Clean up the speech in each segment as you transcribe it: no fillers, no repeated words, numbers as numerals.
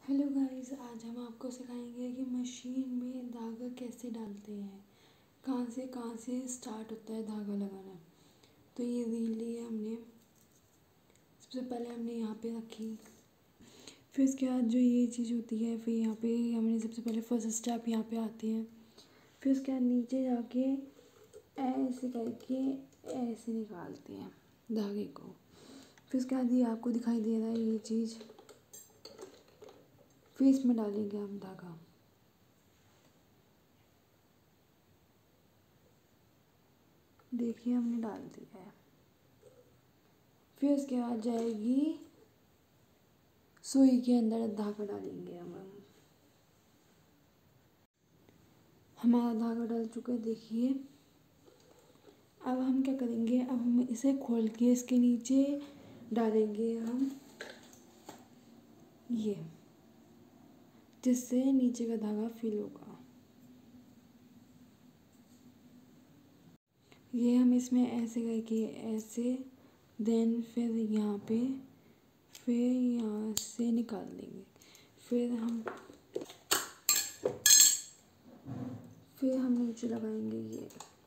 Hello guys, आज हम आपको सिखाएंगे कि मशीन में धागा कैसे डालते हैं, कहाँ से स्टार्ट होता है धागा लगाना। तो ये रील ली है हमने। सबसे पहले हमने यहाँ पे रखी, फिर उसके बाद जो ये चीज़ होती है, फिर यहाँ पे हमने सबसे पहले फर्स्ट स्टेप यहाँ पे आती है। फिर उसके बाद नीचे जाके ऐसे करके ऐसे निकालते हैं धागे को। फिर उसके बाद ये आपको दिखाई दे रहा है ये चीज़, फिर इसमें डालेंगे हम धागा। देखिए हमने डाल दिया है। फिर उसके बाद जाएगी सुई के अंदर धागा डालेंगे हम। हमारा धागा डाल चुका है, देखिए। अब हम क्या करेंगे, अब हम इसे खोल के इसके नीचे डालेंगे हम ये, जिससे नीचे का धागा फिल होगा। ये हम इसमें ऐसे करके ऐसे, देन फिर यहाँ से निकाल देंगे। फिर हम नीचे लगाएंगे ये।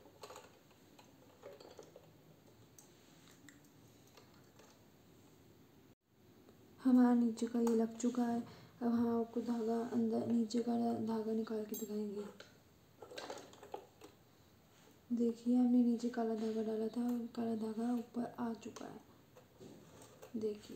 हमारा नीचे का ये लग चुका है। अब हम आपको धागा अंदर नीचे का धागा निकाल के दिखाएंगे। देखिए हमने नीचे काला धागा डाला था और काला धागा ऊपर आ चुका है, देखिए।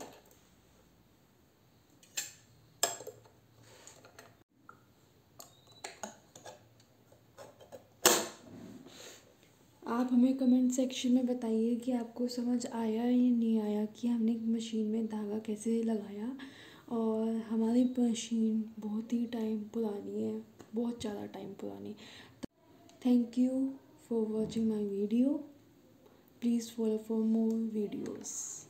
आप हमें कमेंट सेक्शन में बताइए कि आपको समझ आया या नहीं आया कि हमने मशीन में धागा कैसे लगाया। और हमारी मशीन बहुत ही टाइम पुरानी है, बहुत ज़्यादा टाइम पुरानी। Thank you for watching my video. Please follow for more videos.